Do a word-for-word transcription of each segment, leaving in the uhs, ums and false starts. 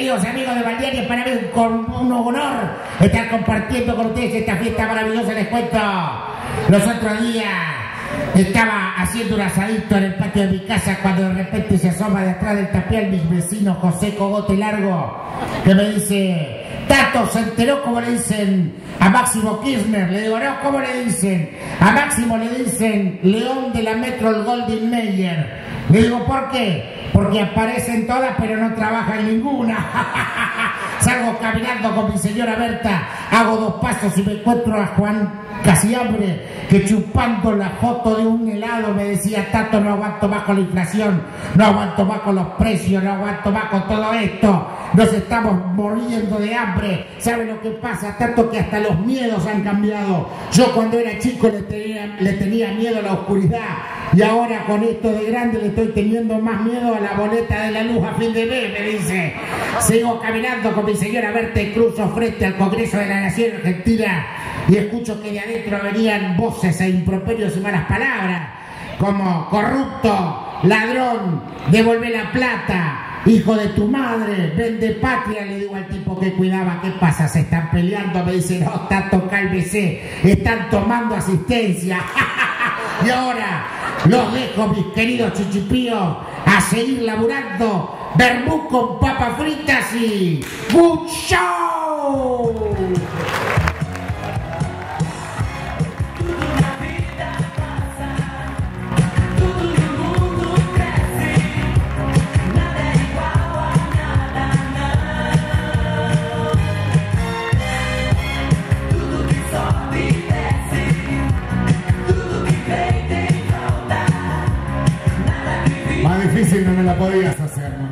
queridos amigos de Balneario, para mí con un honor estar compartiendo con ustedes esta fiesta maravillosa. Les cuento, los otros días estaba haciendo un asadito en el patio de mi casa cuando de repente se asoma de atrás del tapial mi vecino José Cogote Largo, que me dice: Tato, ¿se enteró cómo le dicen a Máximo Kirchner? Le digo, no, ¿cómo le dicen? A Máximo le dicen León de la Metro, el Golden Mayer. Le digo, ¿por qué? Porque aparecen todas pero no trabajan ninguna. Salgo caminando con mi señora Berta, hago dos pasos y me encuentro a Juan Casihambre, que chupando la foto de un helado me decía: Tato, no aguanto más con la inflación, no aguanto más con los precios, no aguanto más con todo esto, nos estamos muriendo de hambre. ¿Sabe lo que pasa, Tato? Que hasta los miedos han cambiado. Yo cuando era chico le tenía, le tenía miedo a la oscuridad, y ahora con esto de grande le estoy teniendo más miedo a la boleta de la luz a fin de mes, me dice. Sigo caminando con mi señora Berta y cruzo frente al Congreso de la Nación Argentina y escucho que de adentro venían voces e improperios y malas palabras, como corrupto, ladrón, devuelve la plata, hijo de tu madre, vende patria. Le digo al tipo que cuidaba: ¿qué pasa? ¿Se están peleando? Me dice: no, Tato, cálmese, están tomando asistencia. Y ahora los dejo, mis queridos chichipíos, a seguir laburando. Vermú con papas fritas y ¡good show! Más difícil no me la podías hacer, ¿no?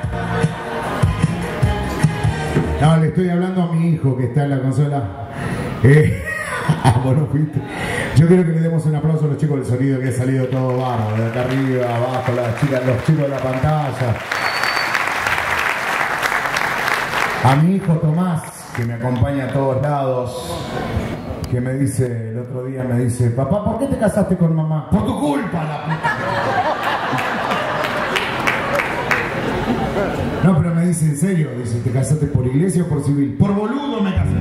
No, le estoy hablando a mi hijo que está en la consola. Eh, ah, bueno, fuiste. Yo quiero que le demos un aplauso a los chicos del sonido, que ha salido todo bárbaro, de acá arriba, abajo, las chicas, los chicos de la pantalla. A mi hijo Tomás, que me acompaña a todos lados, que me dice, el otro día me dice: papá, ¿por qué te casaste con mamá? Por tu culpa, la puta. No, pero me dice, en serio, dice: ¿te casaste por iglesia o por civil? Por boludo me casé.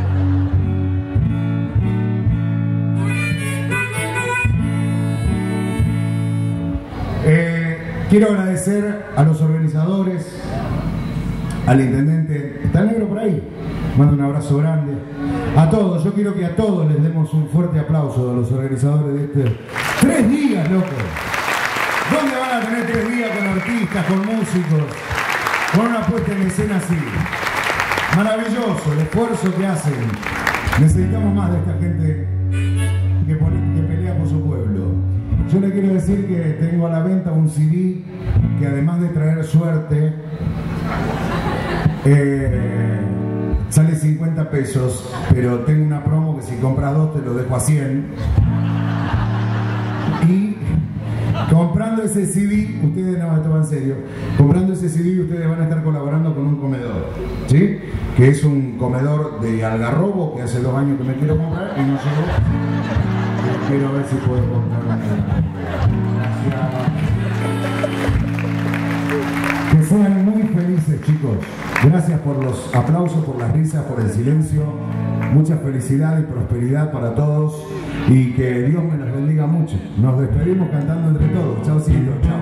Eh, quiero agradecer a los organizadores, al intendente. ¿Está el negro por ahí? Mando un abrazo grande. A todos, yo quiero que a todos les demos un fuerte aplauso a los organizadores de este... ¡Tres días, loco! ¿Dónde van a tener tres días con artistas, con músicos, con una puesta en escena así? Maravilloso el esfuerzo que hacen. Necesitamos más de esta gente que, pone, que pelea por su pueblo. Yo le quiero decir que tengo a la venta un C D que, además de traer suerte, eh, sale cincuenta pesos, pero tengo una promo que si compras dos te lo dejo a cien. Y comprando ese C D, ustedes, no, esto va en serio, comprando ese C D ustedes van a estar colaborando con un comedor, ¿sí? Que es un comedor de Algarrobo, que hace dos años que me quiero comprar y no llegó. Quiero ver si puedo comprar una. Gracias. Que sean muy felices, chicos. Gracias por los aplausos, por las risas, por el silencio. Mucha felicidad y prosperidad para todos, y que Dios me los bendiga mucho. Nos despedimos cantando entre todos. Chao, Silvio. Chao.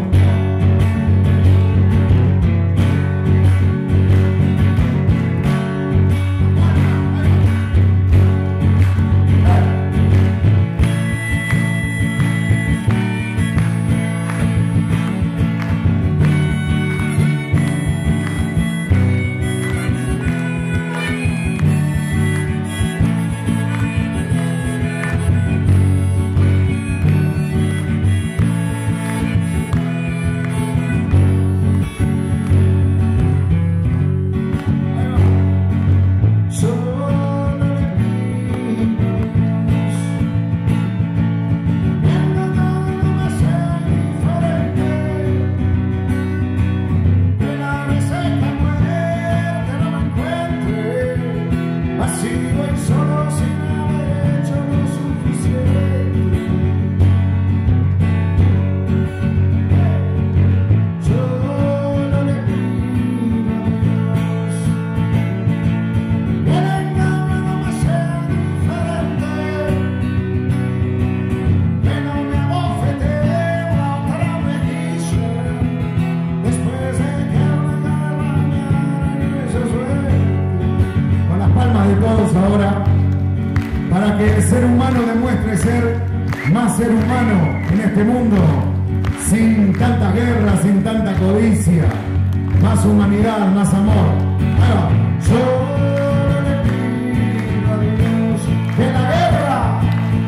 para que el ser humano demuestre ser más ser humano en este mundo, sin tanta guerra, sin tanta codicia, más humanidad, más amor. Ahora, yo le pido a Dios que la guerra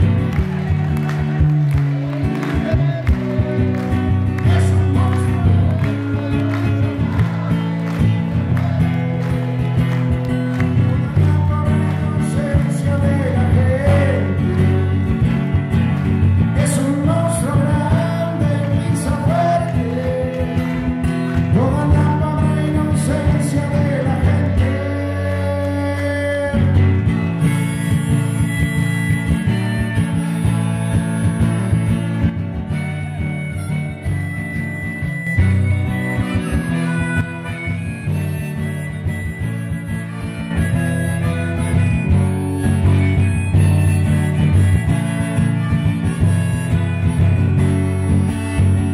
es un monstruo. La inocencia de la gente es un monstruo grande, pisa fuerte. Toda la pobre inocencia de la gente.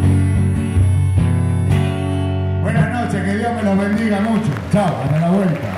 Buenas noches, que Dios me los bendiga mucho. Chao, hasta la vuelta.